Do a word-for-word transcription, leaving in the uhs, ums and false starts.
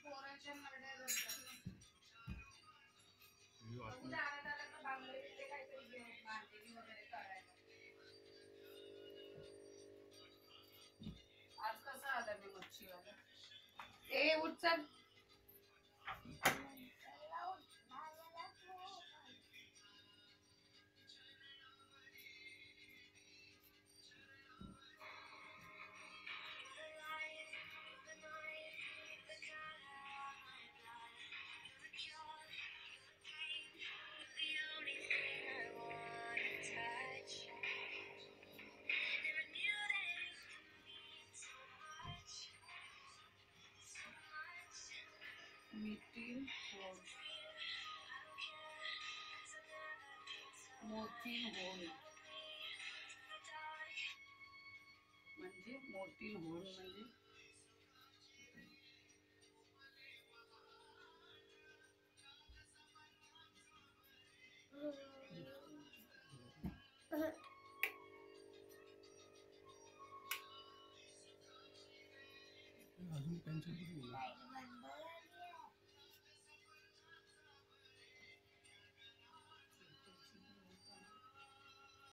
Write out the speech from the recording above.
पोराच्या नरड्या धरतात ना. उद्या आणत आलं तर बांगडे बिंगडे काहीतरी घेऊन मांदेली वगैरे करायला. आज कसं आलं मी मच्छीवाला. ए उठ चल. मीटिंग मोती होण म्हणजे मोती होण म्हणजे अजून पेन्सिल